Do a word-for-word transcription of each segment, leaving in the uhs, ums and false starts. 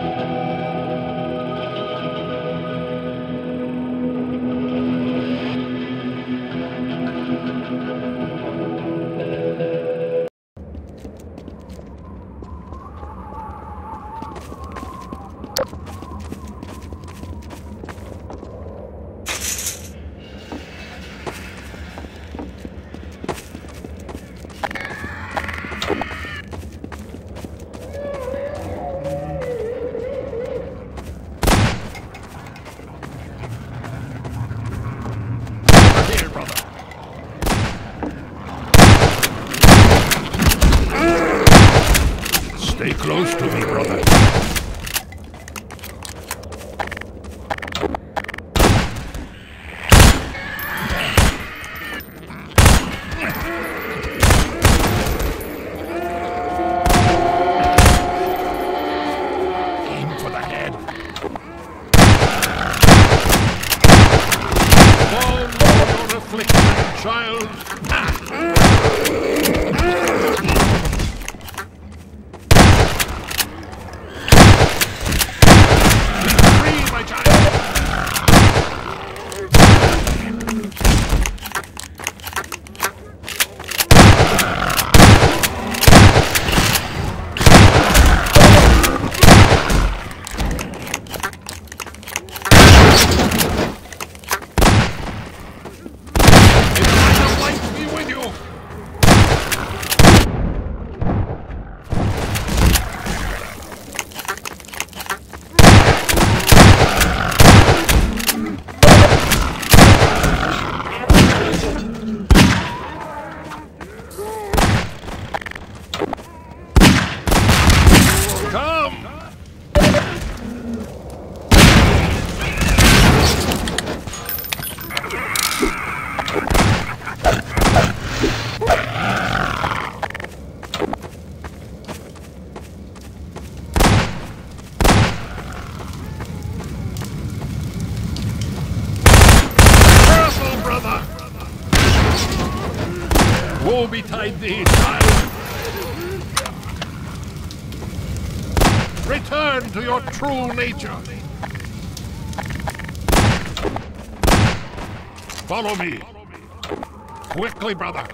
Stay close to me, brother. Aim for the head. Fall for your affliction, child. Woe betide thee, child! Return to your true nature! Follow me! Quickly, brother!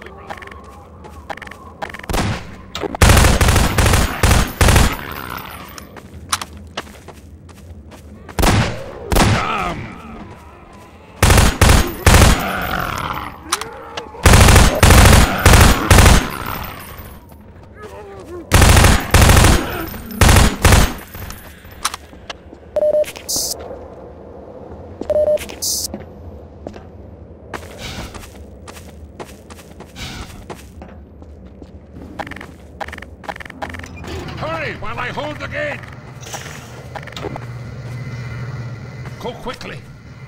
Hurry while I hold the gate! Go quickly!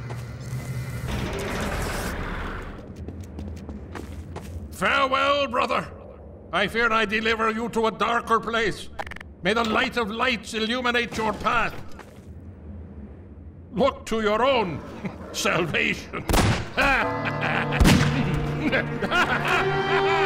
Farewell, brother! I fear I deliver you to a darker place. May the light of lights illuminate your path. Look to your own salvation.